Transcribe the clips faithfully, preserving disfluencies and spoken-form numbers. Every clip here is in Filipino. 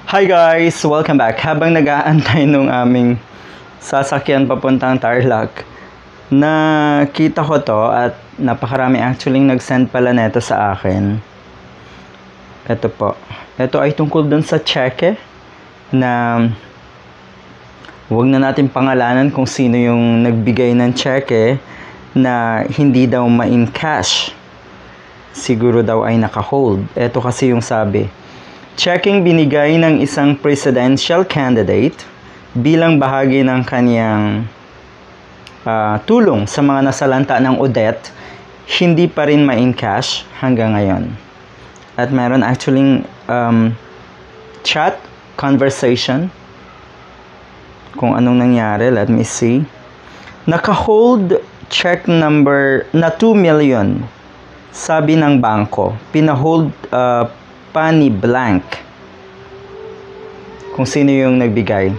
Hi guys! Welcome back. Habang nag-aantay nung aming sasakyan papuntang Tarlac, nakita ko to at napakarami actually nag-send pala neto sa akin. Ito po. Ito ay tungkol dun sa Tseke na huwag na natin pangalanan kung sino yung nagbigay ng Tseke na hindi daw Ma-Encash. Siguro daw ay naka-hold. Ito kasi yung sabi. Tsekeng binigay ng isang presidential candidate bilang bahagi ng kanyang uh, tulong sa mga nasalanta ng Odette, hindi pa rin Ma-Encash hanggang ngayon. At meron actually um, chat, conversation, kung anong nangyari. Let me see. Naka-hold check number na two million, sabi ng bangko. Pina-hold uh, pa ni blank kung sino yung nagbigay.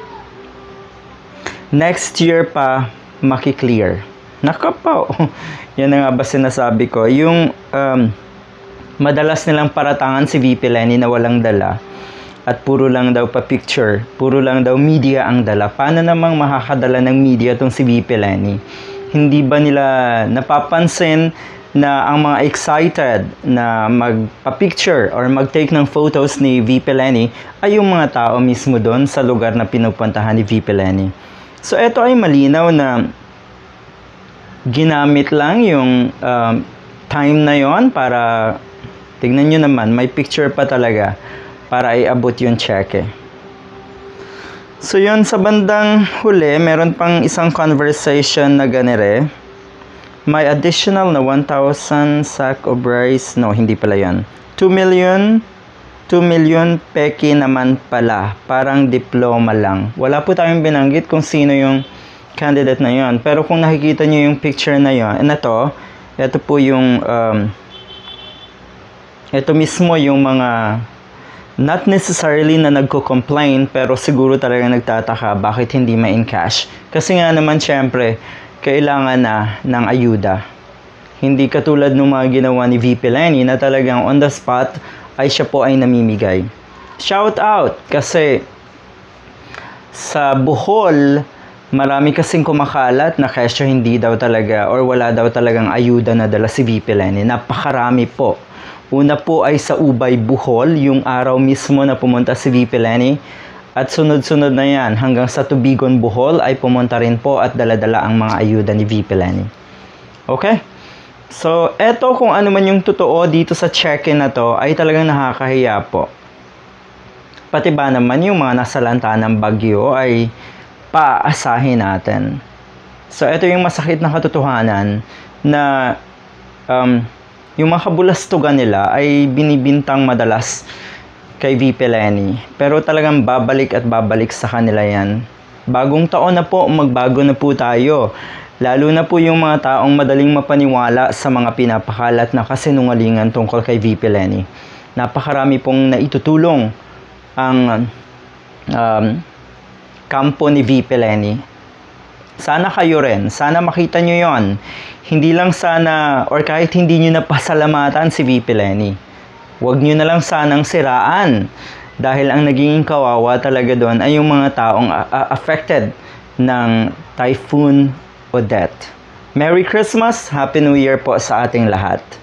Next year pa makiklear. Nakapaw. Yan na nga ba sinasabi ko. Yung um, madalas nilang paratangan si V P Lenny na walang dala at puro lang daw pa picture, puro lang daw media ang dala. Paano namang makakadala ng media tong si V P Lenny? Hindi ba nila napapansin na ang mga excited na magpa-picture or mag-take ng photos ni V P Lenny ay yung mga tao mismo doon sa lugar na pinupuntahan ni V P Lenny. So, ito ay malinaw na ginamit lang yung um, time na yon para, tignan nyo naman, may picture pa talaga para iabot yung Tseke. So, yun, sa bandang huli, meron pang isang conversation na ganire. May additional na one thousand sack of rice. No, hindi pala yan. two million. two million peki naman pala. Parang diploma lang. Wala po tayong binanggit kung sino yung candidate na yon. Pero kung nakikita nyo yung picture na yon, na to, ito po yung, um, ito mismo yung mga, not necessarily na nagko-complain, pero siguro talaga nagtataka bakit hindi Ma-Encash. Kasi nga naman, syempre, kailangan na ng ayuda. Hindi katulad ng mga ginawa ni V P Lenny na talagang on the spot ay siya po ay namimigay. Shout out! Kasi sa Bohol, marami kasing kumakalat na kesyo hindi daw talaga or wala daw talagang ayuda na dala si V P Lenny. Napakarami po. Una po ay sa Ubay, Bohol, yung araw mismo na pumunta si V P Lenny. At sunod-sunod na yan, hanggang sa Tubigon, Bohol, ay pumunta rin po at daladala ang mga ayuda ni V P Lenny. Okay? So, eto kung ano man yung totoo dito sa Tseke na to, ay talagang nakakahiya po. Pati ba naman yung mga nasalanta ng bagyo ay paasahin natin. So, eto yung masakit na katotohanan na um, yung mga kabulastugan nila ay binibintang madalas kay V P Lenny. Pero talagang babalik at babalik sa kanila yan. Bagong taon na po, magbago na po tayo. Lalo na po yung mga taong madaling mapaniwala sa mga pinapakalat na kasinungalingan tungkol kay V P Lenny. Napakarami pong naitutulong ang um, kampo ni V P Lenny. Sana kayo rin. Sana makita nyo yon. Hindi lang sana, or kahit hindi nyo napasalamatan si V P Lenny. Huwag nyo na lang sanang siraan dahil ang naging kawawa talaga doon ay yung mga taong uh, affected ng Typhoon Odette. Merry Christmas! Happy New Year po sa ating lahat!